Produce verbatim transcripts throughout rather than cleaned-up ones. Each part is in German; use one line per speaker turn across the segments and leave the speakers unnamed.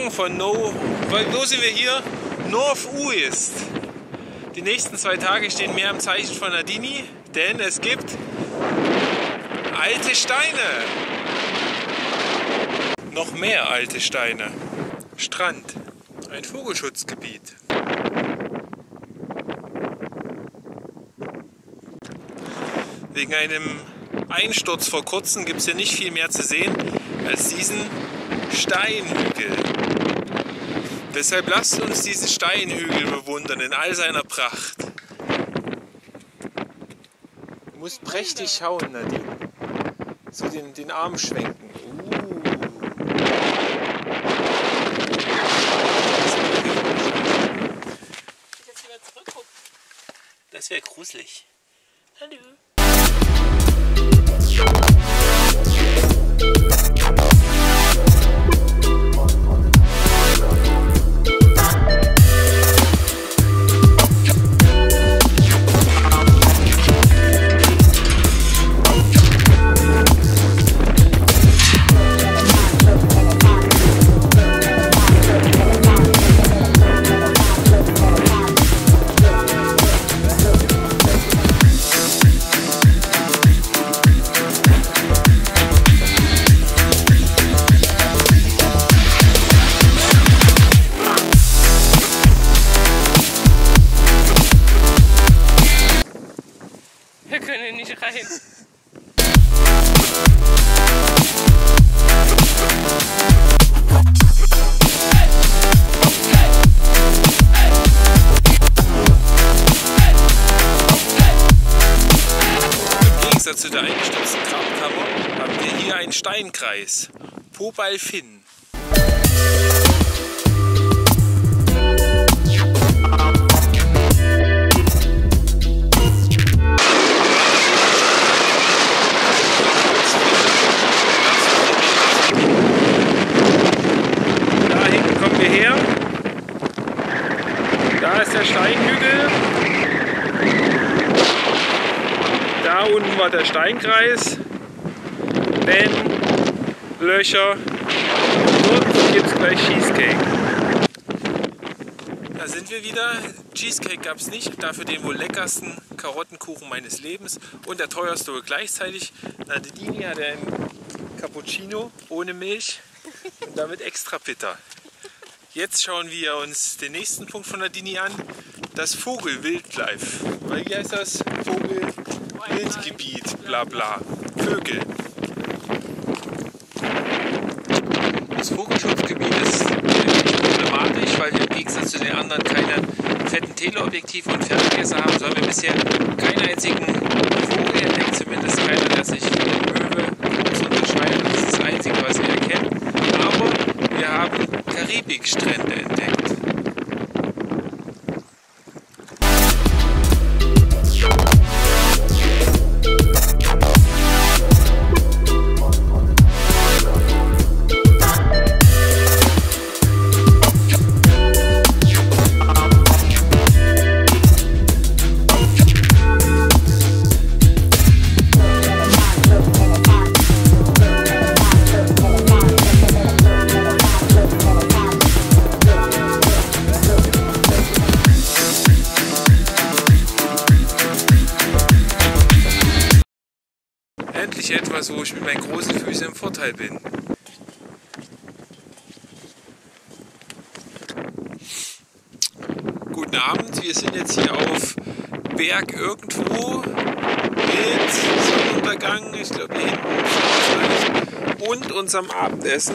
Morgen von No... Wo sind wir hier? North-Uist. Die nächsten zwei Tage stehen mehr im Zeichen von Ladini, denn es gibt alte Steine. Noch mehr alte Steine. Strand. Ein Vogelschutzgebiet. Wegen einem Einsturz vor kurzem gibt es hier nicht viel mehr zu sehen als diesen Steinhügel. Deshalb lasst uns diesen Steinhügel bewundern in all seiner Pracht. Du musst prächtig schauen, Nadine. So den, den Arm schwenken. Uh.
Jetzt wieder zurückgucken.
Das wäre gruselig. Hallo.
Wir können nicht rein.
Im Gegensatz zu der eingestürzten Grabkammer haben wir hier einen Steinkreis. Pobal Finn. Da ist der Steinhügel, da unten war der Steinkreis, Ben, Löcher, dort gibt es gleich Cheesecake. Da sind wir wieder, Cheesecake gab es nicht, dafür den wohl leckersten Karottenkuchen meines Lebens und der teuerste wohl gleichzeitig. Nadine hatte einen Cappuccino ohne Milch und damit extra bitter. Jetzt schauen wir uns den nächsten Punkt von Ladini an, das Vogel-Wildlife. Wie heißt das? Vogel-Wildgebiet, bla bla. Vögel. Das Vogelschutzgebiet ist problematisch, weil wir im Gegensatz zu den anderen keine fetten Teleobjektive und Ferngläser haben, sondern wir bisher keinen einzigen Vogel entdeckt, zumindest keiner, der sich von der Möwe groß unterscheidet. Das ist das Einzige, was wir erkennen. Aber wir haben Karibikstrände entdeckt. Endlich etwas, wo ich mit meinen großen Füßen im Vorteil bin. Guten Abend, wir sind jetzt hier auf Berg irgendwo mit Sonnenuntergang, ich glaube hier hinten, und unserem Abendessen.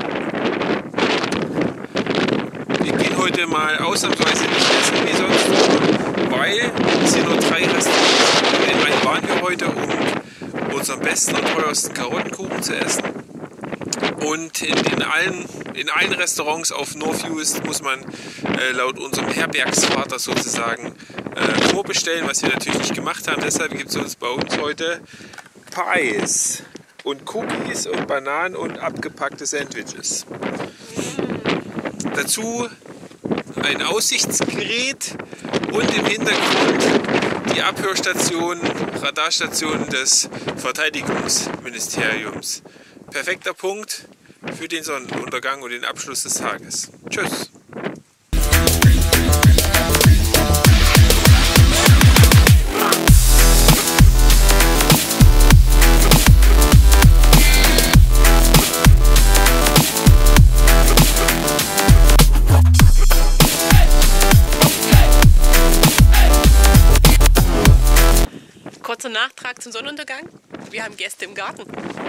Wir gehen heute mal ausnahmsweise nicht essen wie sonst, weil es hier nur drei Restaurants gibt. In einem waren wir heute, um unseren besten und teuersten Karottenkuchen zu essen. Und in, in, allen, in allen Restaurants auf North-Uist muss man äh, laut unserem Herbergsvater sozusagen äh, vorbestellen, was wir natürlich nicht gemacht haben. Deshalb gibt es uns bei uns heute Pies und Cookies und Bananen und abgepackte Sandwiches. Dazu ein Aussichtsgerät und im Hintergrund die Abhörstation, Radarstation des Verteidigungsministeriums. Perfekter Punkt für den Sonnenuntergang und den Abschluss des Tages. Tschüss!
Kurzer Nachtrag zum Sonnenuntergang. Wir haben Gäste im Garten.